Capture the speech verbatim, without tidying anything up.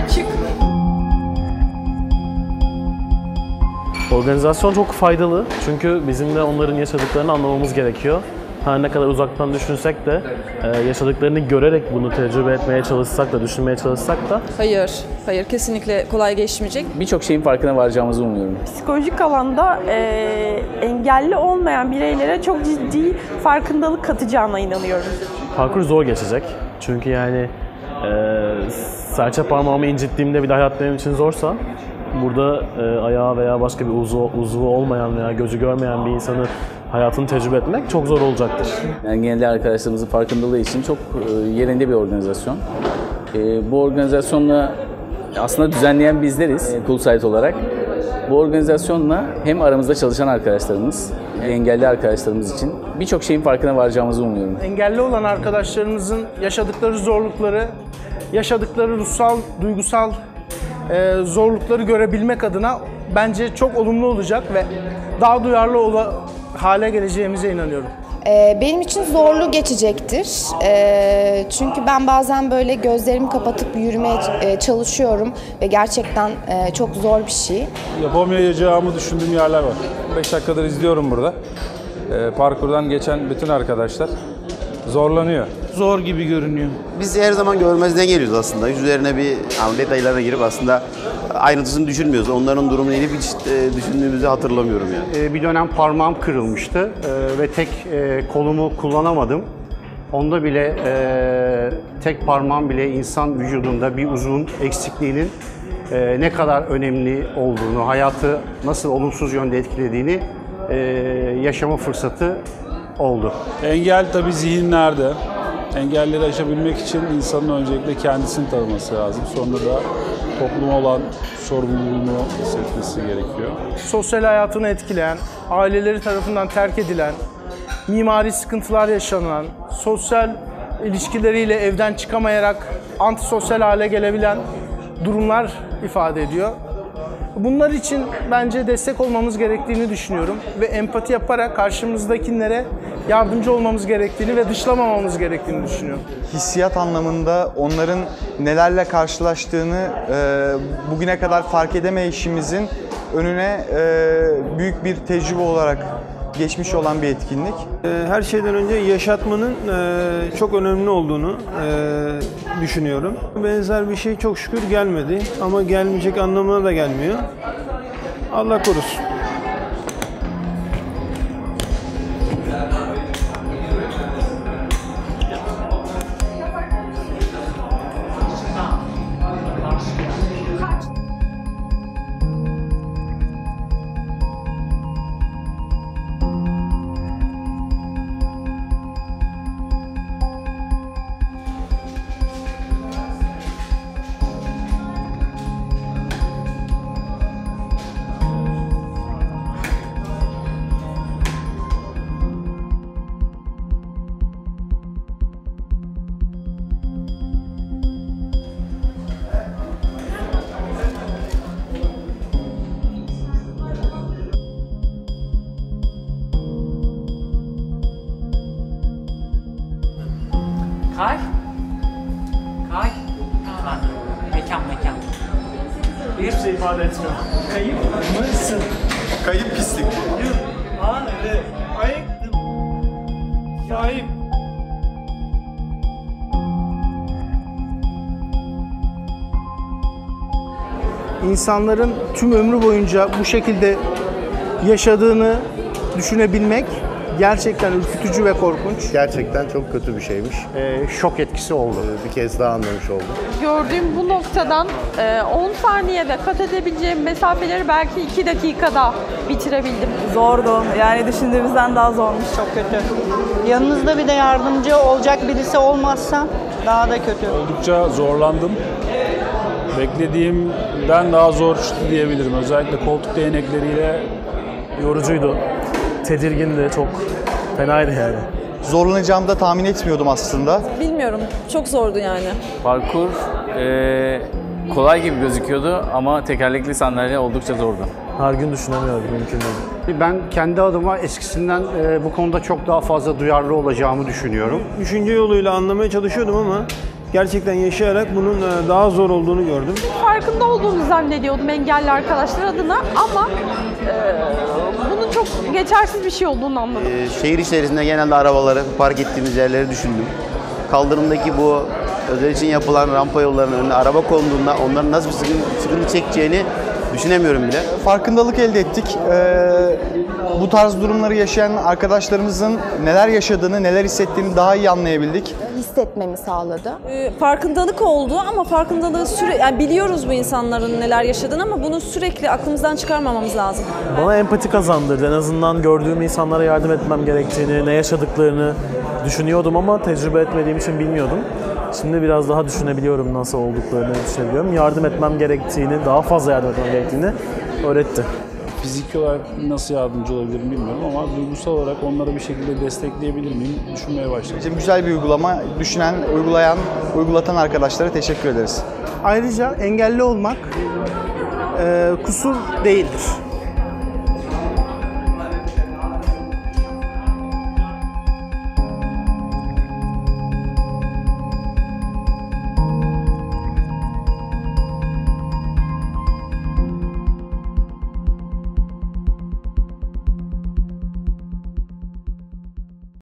Çık. Organizasyon çok faydalı çünkü bizim de onların yaşadıklarını anlamamız gerekiyor. Her ne kadar uzaktan düşünsek de yaşadıklarını görerek bunu tecrübe etmeye çalışsak da, düşünmeye çalışsak da. Hayır, hayır kesinlikle kolay geçmeyecek. Birçok şeyin farkına varacağımızı umuyorum. Psikolojik alanda e, engelli olmayan bireylere çok ciddi farkındalık katacağına inanıyorum. Parkur zor geçecek çünkü yani e, serçe parmağımı incittiğimde bile hayat benim için zorsa, burada e, ayağı veya başka bir uzvu, uzvu olmayan veya gözü görmeyen bir insanı hayatını tecrübe etmek çok zor olacaktır. Engelli arkadaşlarımızın farkındalığı için çok e, yerinde bir organizasyon. E, bu organizasyonla aslında düzenleyen bizleriz e, Poolside olarak. Bu organizasyonla hem aramızda çalışan arkadaşlarımız, engelli arkadaşlarımız için birçok şeyin farkına varacağımızı umuyorum. Engelli olan arkadaşlarımızın yaşadıkları zorlukları, yaşadıkları ruhsal, duygusal e, zorlukları görebilmek adına bence çok olumlu olacak ve daha duyarlı ola, hale geleceğimize inanıyorum. Benim için zorlu geçecektir. Çünkü ben bazen böyle gözlerimi kapatıp yürümeye çalışıyorum ve gerçekten çok zor bir şey. Yapamayacağımı düşündüğüm yerler var. beş dakikadır izliyorum burada. Parkurdan geçen bütün arkadaşlar zorlanıyor. Zor gibi görünüyor. Biz her zaman görmezden geliyoruz aslında. Üzerine bir yani detaylarına girip aslında ayrıntısını düşünmüyoruz. Onların durumunu inip hiç düşündüğümüzü hatırlamıyorum yani. Bir dönem parmağım kırılmıştı ve tek kolumu kullanamadım. Onda bile tek parmağım bile insan vücudunda bir uzvun eksikliğinin ne kadar önemli olduğunu, hayatı nasıl olumsuz yönde etkilediğini yaşama fırsatı oldu. Engel tabii zihinlerde. Engelleri aşabilmek için insanın öncelikle kendisini tanıması lazım. Sonra da topluma olan sorumluluğunu hissetmesi gerekiyor. Sosyal hayatını etkileyen, aileleri tarafından terk edilen, mimari sıkıntılar yaşanan, sosyal ilişkileriyle evden çıkamayarak antisosyal hale gelebilen durumlar ifade ediyor. Bunlar için bence destek olmamız gerektiğini düşünüyorum ve empati yaparak karşımızdakilere yardımcı olmamız gerektiğini ve dışlamamamız gerektiğini düşünüyorum. Hissiyat anlamında onların nelerle karşılaştığını e, bugüne kadar fark edemeyişimizin önüne e, büyük bir tecrübe olarak geçmiş olan bir etkinlik. Her şeyden önce yaşatmanın çok önemli olduğunu düşünüyorum. Benzer bir şey çok şükür gelmedi ama gelmeyecek anlamına da gelmiyor. Allah korusun. Kay. Kay. Ha. Mekan mekan. Hiçbir şey ifade etmiyor. Kayıp mısın? Kayıp pislik. Aa evet. Ayıktım. Sahip. İnsanların tüm ömrü boyunca bu şekilde yaşadığını düşünebilmek gerçekten ürkütücü ve korkunç. Gerçekten çok kötü bir şeymiş. Ee, şok etkisi oldu. Bir kez daha anlamış oldum. Gördüğüm bu noktadan on saniyede kat edebileceğim mesafeleri belki iki dakikada bitirebildim. Zordu. Yani düşündüğümüzden daha zormuş. Çok kötü. Yanınızda bir de yardımcı olacak birisi olmazsa daha da kötü. Oldukça zorlandım. Beklediğimden daha zor diyebilirim. Özellikle koltuk değnekleriyle yorucuydu. Tedirgindi, çok fenaydı yani. Zorlanacağımı da tahmin etmiyordum aslında. Bilmiyorum. Çok zordu yani. Parkur e, kolay gibi gözüküyordu ama tekerlekli sandalye oldukça zordu. Her gün düşünemiyorum, mümkün değil. Ben kendi adıma eskisinden e, bu konuda çok daha fazla duyarlı olacağımı düşünüyorum. Düşünce yoluyla anlamaya çalışıyordum ama Gerçekten yaşayarak bunun e, daha zor olduğunu gördüm. Farkında olduğunu zannediyordum engelli arkadaşlar adına ama e, bunun çok geçersiz bir şey olduğunu anladım. Ee, şehir içerisinde genelde arabaları park ettiğimiz yerleri düşündüm. Kaldırımdaki bu özel için yapılan rampa yollarının önüne araba konduğunda onların nasıl bir sıkıntı, sıkıntı çekeceğini düşünemiyorum bile. Farkındalık elde ettik. Ee, bu tarz durumları yaşayan arkadaşlarımızın neler yaşadığını, neler hissettiğini daha iyi anlayabildik. Hissetmemi sağladı. Ee, farkındalık oldu ama farkındalığı süre yani biliyoruz bu insanların neler yaşadığını ama bunu sürekli aklımızdan çıkarmamamız lazım. Bana empati kazandırdı. En azından gördüğüm insanlara yardım etmem gerektiğini, ne yaşadıklarını düşünüyordum ama tecrübe etmediğim için bilmiyordum. Şimdi biraz daha düşünebiliyorum, nasıl olduklarını düşünebiliyorum. Yardım etmem gerektiğini, daha fazla yardım etmem gerektiğini öğretti. Fiziki olarak nasıl yardımcı olabilirim bilmiyorum ama duygusal olarak onlara bir şekilde destekleyebilir miyim düşünmeye başladım. Bizim güzel bir uygulama, düşünen, uygulayan, uygulatan arkadaşlara teşekkür ederiz. Ayrıca engelli olmak e, kusur değildir.